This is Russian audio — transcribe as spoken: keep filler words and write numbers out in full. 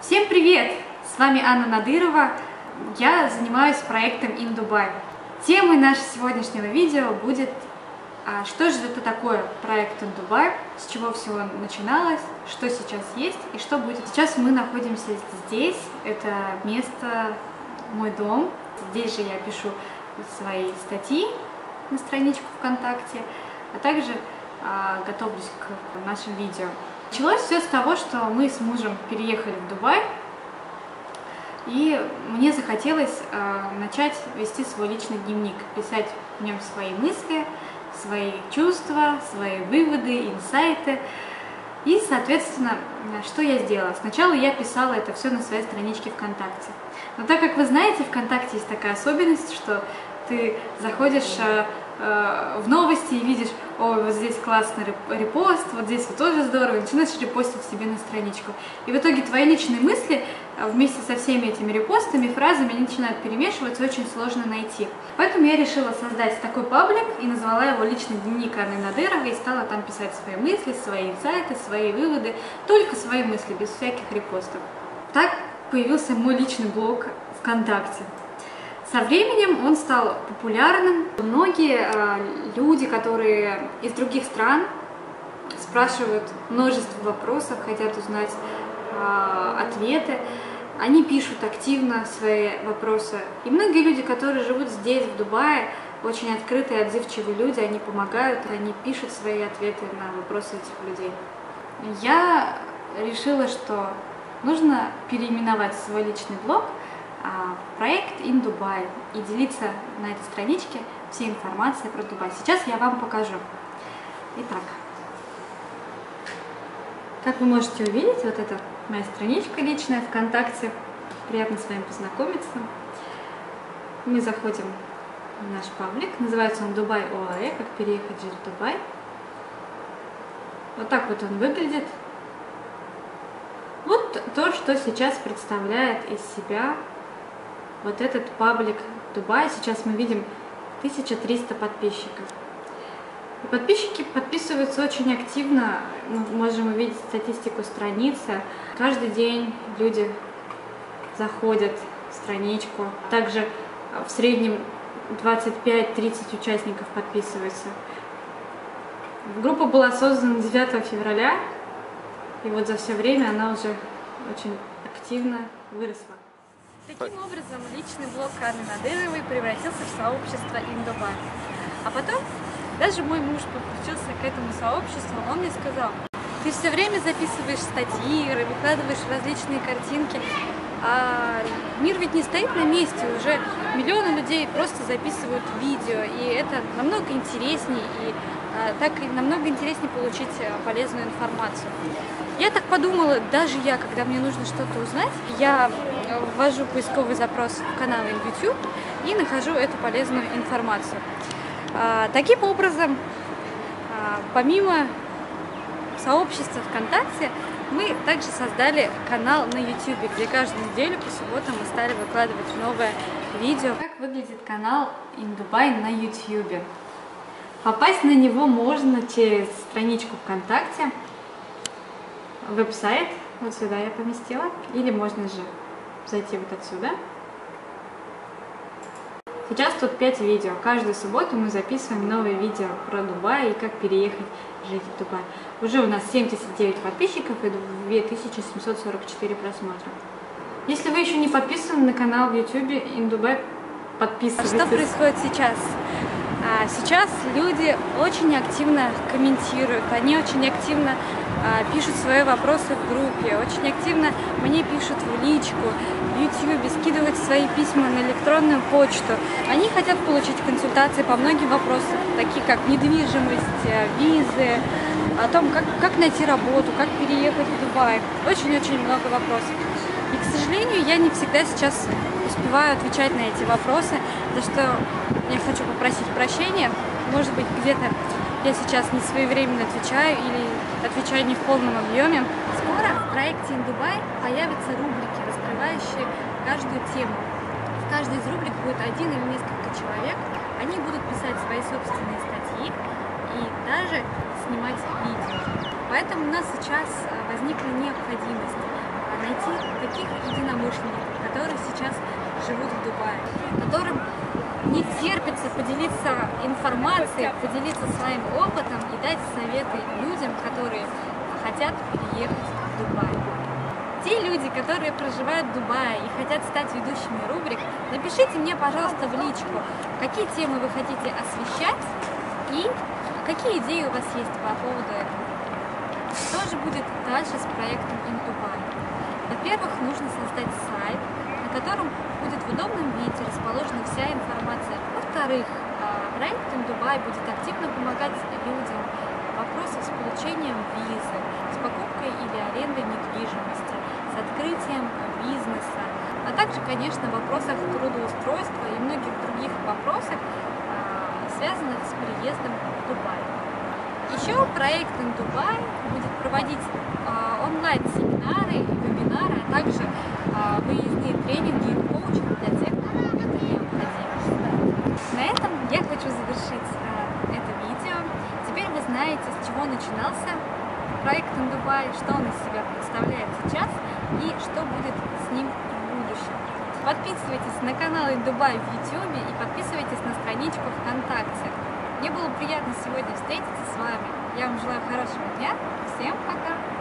Всем привет! С вами Анна Надырова. Я занимаюсь проектом In Dubai. Темой нашего сегодняшнего видео будет, а, что же это такое проект In Dubai, с чего все начиналось, что сейчас есть и что будет. Сейчас мы находимся здесь, это место, мой дом. Здесь же я пишу свои статьи на страничку ВКонтакте, а также а, готовлюсь к нашим видео. Началось все с того, что мы с мужем переехали в Дубай, и мне захотелось э, начать вести свой личный дневник, писать в нем свои мысли, свои чувства, свои выводы, инсайты. И, соответственно, что я сделала? Сначала я писала это все на своей страничке ВКонтакте. Но так как вы знаете, ВКонтакте есть такая особенность, что ты заходишь э, э, в новости и видишь: ой, вот здесь классный репост, вот здесь вот тоже здорово, и начинаешь репостить себе на страничку. И в итоге твои личные мысли вместе со всеми этими репостами, фразами, они начинают перемешиваться, очень сложно найти. Поэтому я решила создать такой паблик и назвала его «Личный дневник Анны Надыровой» и стала там писать свои мысли, свои инсайты, свои выводы, только свои мысли, без всяких репостов. Так появился мой личный блог ВКонтакте. Со временем он стал популярным. Многие э, люди, которые из других стран, спрашивают множество вопросов, хотят узнать э, ответы. Они пишут активно свои вопросы. И многие люди, которые живут здесь, в Дубае, очень открытые, отзывчивые люди, они помогают, они пишут свои ответы на вопросы этих людей. Я решила, что нужно переименовать свой личный блог проект In Dubai и делиться на этой страничке всей информацией про Дубай. Сейчас я вам покажу. Итак, как вы можете увидеть, вот это моя страничка личная ВКонтакте. Приятно с вами познакомиться. Мы заходим в наш паблик. Называется он Dubai ОАЭ, как переехать жить в Дубай. Вот так вот он выглядит. Вот то, что сейчас представляет из себя вот этот паблик Дубай. Сейчас мы видим тысяча триста подписчиков. И подписчики подписываются очень активно. Мы можем увидеть статистику страницы. Каждый день люди заходят в страничку. Также в среднем двадцать пять — тридцать участников подписываются. Группа была создана девятого февраля. И вот за все время она уже очень активно выросла. Таким образом, личный блог Анны Надыровой превратился в сообщество In Dubai. А потом даже мой муж подключился к этому сообществу. Он мне сказал: ты все время записываешь статьи, выкладываешь различные картинки, а мир ведь не стоит на месте. Уже миллионы людей просто записывают видео, и это намного интереснее, и а, так и намного интереснее получить полезную информацию. Я так подумала, даже я, когда мне нужно что-то узнать, я ввожу поисковый запрос в канал YouTube и нахожу эту полезную информацию. А, таким образом, а, помимо сообщества ВКонтакте, мы также создали канал на YouTube, где каждую неделю по субботам мы стали выкладывать новое видео. Как выглядит канал In Dubai на YouTube? Попасть на него можно через страничку ВКонтакте, веб-сайт, вот сюда я поместила, или можно же зайти вот отсюда. Сейчас тут пять видео. Каждую субботу мы записываем новые видео про Дубай и как переехать жить в Дубай. Уже у нас семьдесят девять подписчиков и две тысячи семьсот сорок четыре просмотра. Если вы еще не подписаны на канал в YouTube In Dubai, подписывайтесь. Что происходит сейчас? Сейчас люди очень активно комментируют, они очень активно а, пишут свои вопросы в группе, очень активно мне пишут в личку, в YouTube, скидывают свои письма на электронную почту. Они хотят получить консультации по многим вопросам, такие как недвижимость, визы, о том, как, как найти работу, как переехать в Дубай. Очень-очень много вопросов. И, к сожалению, я не всегда сейчас успеваю отвечать на эти вопросы, за что я хочу попросить прощения. Может быть, где-то я сейчас не своевременно отвечаю или отвечаю не в полном объеме. Скоро в проекте In Dubai появятся рубрики, раскрывающие каждую тему. В каждой из рубрик будет один или несколько человек. Они будут писать свои собственные статьи и даже снимать видео. Поэтому у нас сейчас возникла необходимость найти таких единомышленников, которые сейчас живут в Дубае, которым не терпится поделиться информацией, поделиться своим опытом и дать советы людям, которые хотят переехать в Дубай. Те люди, которые проживают в Дубае и хотят стать ведущими рубрик, напишите мне, пожалуйста, в личку, какие темы вы хотите освещать и какие идеи у вас есть по поводу этого. Что же будет дальше с проектом InDubai? Во-первых, нужно создать сайт, на котором будет в удобном виде расположена вся информация. Во-вторых, проект InDubai будет активно помогать людям в вопросах с получением визы, с покупкой или арендой недвижимости, с открытием бизнеса, а также, конечно, в вопросах трудоустройства и многих других вопросах, связанных с приездом в Дубай. Еще проект InDubai будет проводить онлайн-семинары, вебинары, а также выездные тренинги и коучинг для тех, кому это необходимо. На этом я хочу завершить это видео. Теперь вы знаете, с чего начинался проект InDubai, что он из себя представляет сейчас и что будет с ним в будущем. Подписывайтесь на канал InDubai в YouTube и подписывайтесь на страничку ВКонтакте. Мне было приятно сегодня встретиться с вами. Я вам желаю хорошего дня. Всем пока!